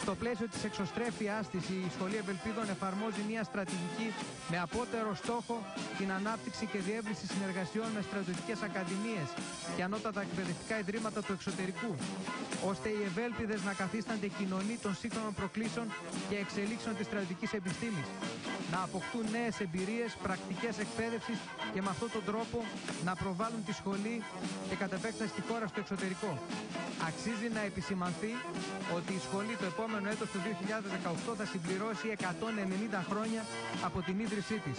Στο πλαίσιο της εξωστρέφειάς της, η Σχολή Ευελπίδων εφαρμόζει μια στρατηγική με απότερο στόχο την ανάπτυξη και διεύρυνση συνεργασιών με στρατιωτικές ακαδημίες και ανώτατα εκπαιδευτικά ιδρύματα του εξωτερικού, ώστε οι Ευέλπιδες να καθίστανται κοινωνοί των σύγχρονων προκλήσεων και εξελίξεων της στρατιωτικής επιστήμης, να αποκτούν νέες εμπειρίες, πρακτικές εκπαίδευσης και με αυτόν τον τρόπο να προβάλλουν τη σχολή και κατ' επέκταση τη χώρα στο εξωτερικό. Αξίζει να επισημανθεί ότι η σχολή το επόμενο έτος του 2018 θα συμπληρώσει 190 χρόνια από την ίδρυσή της.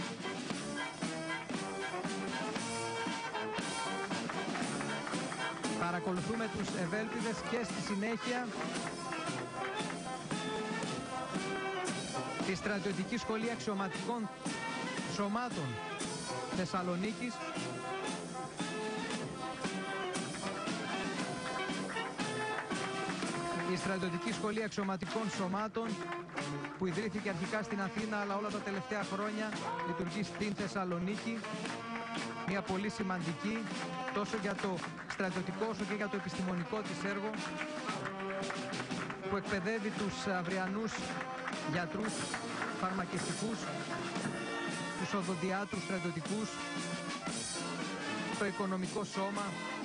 Παρακολουθούμε τους Ευέλπιδες και στη συνέχεια τη Στρατιωτική Σχολή Αξιωματικών Σωμάτων Θεσσαλονίκης, η Στρατιωτική Σχολή Αξιωματικών Σωμάτων που ιδρύθηκε αρχικά στην Αθήνα αλλά όλα τα τελευταία χρόνια λειτουργεί στην Θεσσαλονίκη, μια πολύ σημαντική τόσο για το στρατιωτικό όσο και για το επιστημονικό της έργο, που εκπαιδεύει τους αυριανούς γιατρούς, φαρμακευτικούς, τους οδοντιάτρους στρατιωτικούς, το οικονομικό σώμα.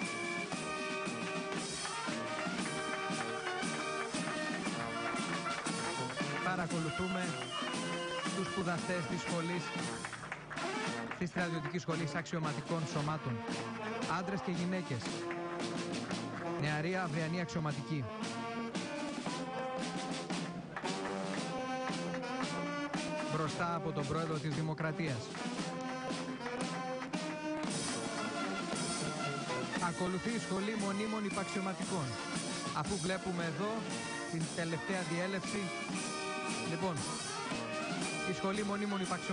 Παρακολουθούμε τους σπουδαστές της σχολής, της Στρατιωτικής Σχολής Αξιωματικών Σωμάτων. Άντρες και γυναίκες, νεαροί αυριανοί αξιωματικοί. Μπροστά από τον πρόεδρο της Δημοκρατίας. Ακολουθεί η Σχολή Μονίμων Υπαξιωματικών. Αφού βλέπουμε εδώ την τελευταία διέλευση, λοιπόν, η Σχολή Μονίμων Υπαξιωματικών